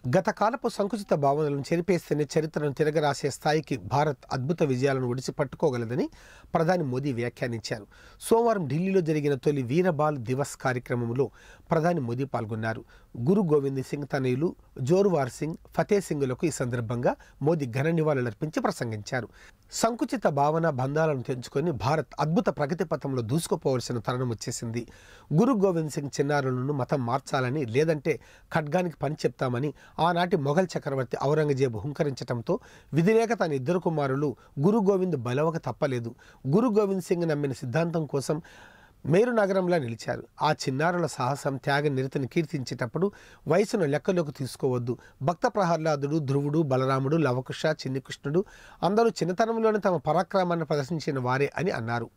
గతకాలపు సంకుచిత భావనలను చెరిపేస్తేనే చరిత్రను తిరగరాసే స్థాయికి భారత్ అద్భుత విజయాలను ఒడిసి పట్టుకోగలదని ప్రధాని మోదీ వ్యాఖ్యానించారు. సోమవారం ఢిల్లీలో జరిగిన తొలి వీరబాల్ దివస్ కార్యక్రమంలో ప్రధాని మోదీ పాల్గొన్నారు. గురు గోవింద్ సింగ్ తనయులు జోర్వార్ సింగ్, ఫతే సింగ్లకు ఈ సందర్భంగా మోదీ ఘన నివాళులర్పించి ప్రసంగించారు. సంకుచిత భావన బంధాలను తెంచుకొని భారత్ అద్భుత ప్రగతి పథంలో దూసుకుపోవలసిన తరుణం వచ్చేసింది. గురు గోవింద్ సింగ్ చిన్నారులను మతం మార్చాలని, లేదంటే ఖడ్గానికి పని చెప్తామని ఆనాటి మొఘల్ చక్రవర్తి ఔరంగజేబు హుంకరించడంతో విధిలేక తన ఇద్దరు కుమారులు గురు గోవింద్ బలవక తప్పలేదు. గురు గోవింద్ సింగ్ నమ్మిన సిద్ధాంతం కోసం మేరు నగరంలో నిలిచారు. ఆ చిన్నారుల సాహసం, త్యాగ నిరతిని కీర్తించేటప్పుడు వయసును లెక్కలోకి తీసుకోవద్దు. భక్త ప్రహ్లాదుడు, ధ్రువుడు, బలరాముడు, లవకుశ, చిన్ని కృష్ణుడు అందరూ చిన్నతనంలోనే తమ పరాక్రమాన్ని ప్రదర్శించిన వారే అని అన్నారు.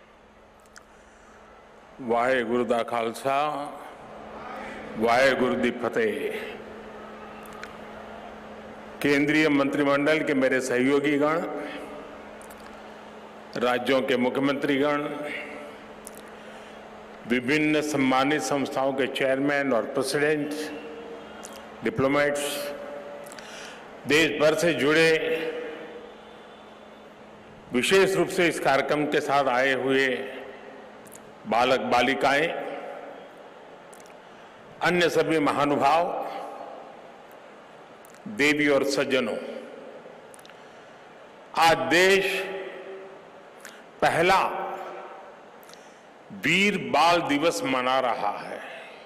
వాహెగురు దా ఖాల్సా, वाहेगुरु दी फतेह। केंद्रीय मंत्रिमंडल के मेरे सहयोगीगण, राज्यों के मुख्यमंत्रीगण, विभिन्न सम्मानित संस्थाओं के चेयरमैन और प्रेसिडेंट, डिप्लोमेट्स, देश भर से जुड़े विशेष रूप से इस कार्यक्रम के साथ आए हुए बालक बालिकाएं, अन्य सभी महानुभाव, देवी और सज्जनों, आज देश पहला वीर बाल दिवस मना रहा है।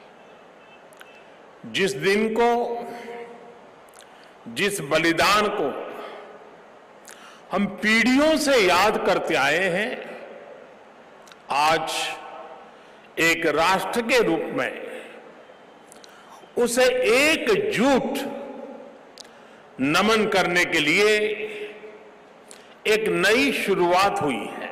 जिस दिन को, जिस बलिदान को हम पीढ़ियों से याद करते आए हैं, आज एक राष्ट्र के रूप में उसे एकजुट नमन करने के लिए एक नई शुरुआत हुई है।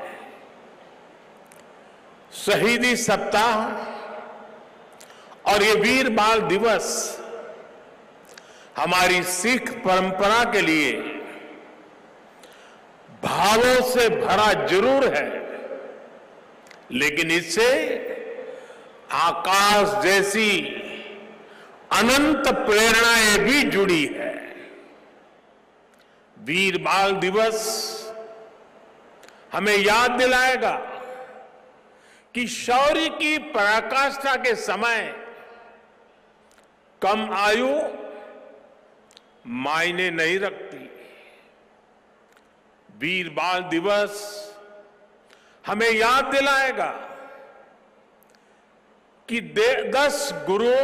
शहीदी सप्ताह और ये वीर बाल दिवस हमारी सिख परंपरा के लिए भावों से भरा जरूर है, लेकिन इससे आकाश जैसी अनंत प्रेरणाएं भी जुड़ी है। वीर बाल दिवस हमें याद दिलाएगा कि शौर्य की पराकाष्ठा के समय कम आयु मायने नहीं रखती। वीर बाल दिवस हमें याद दिलाएगा कि 10 गुरुओं